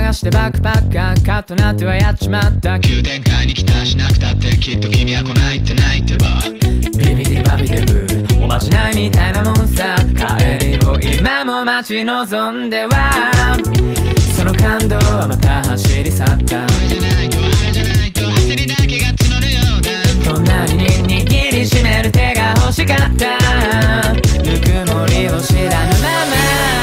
探してバックパッカーカッとなってはやっちまった。 急展開に期待しなくたってきっと君は来ないって泣いてばビビディバビデブおまじないみたいなもんさ。帰りを今も待ち望んではその感動はまた走り去った。 あれじゃないとあれじゃないと焦りだけが募るようだ。 こんなに握りしめる手が欲しかった。ぬくもりを知らぬまま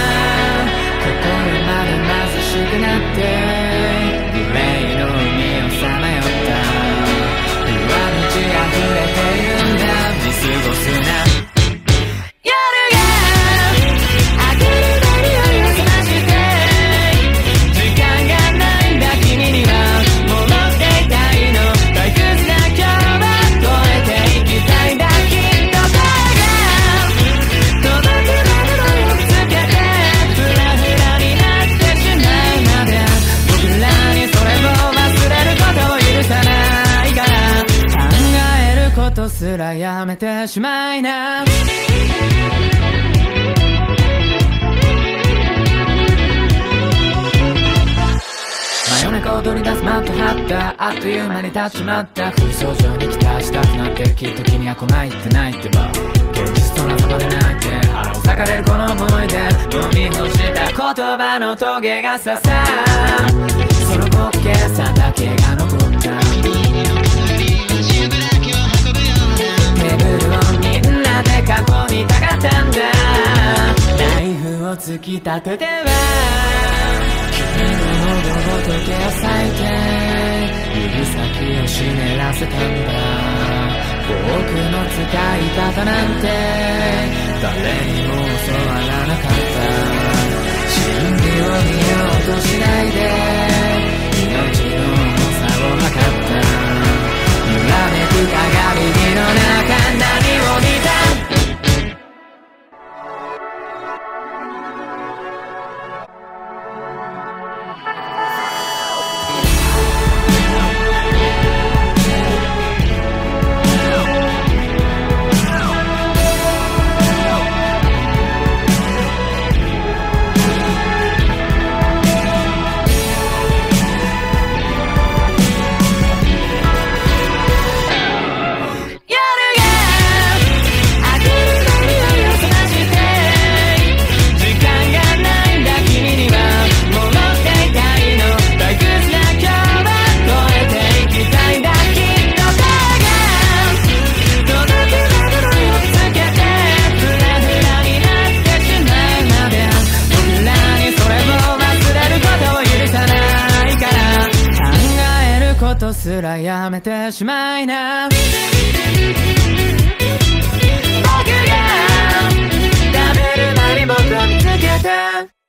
心まで貧しくなってグレーの海をさまよった。上道溢れているんだ見過ごすな。夜が明けるなりを澄まして時間がないんだ君には戻っていたいの。退屈な今日は越えていきたいんだ。きっと声が届くまでをつけてフラフラになってしまうまで僕らにそれを忘れることを許さないから考えることすらやめてしまいな。真夜中踊り出すマット張ったあっという間に立ちまった。空想上に期待したくなってきっと君は来ないってないってば現実と仲間で泣いて腹を裂かれるこの思い出飲み干した言葉のトゲが刺さその滑稽さだけが残ったテーブルをみんなで囲みたかったんだ。ナイフを突き立てては君の喉の時を裂いて指先を湿らせたんだ。フォークの使い方なんて誰にも教わらなかった。真理を見ようとしないで命の重さを測った。揺らめく鏡の中何を見た。すらやめてしまいな。僕が食べるなり僕を見つけて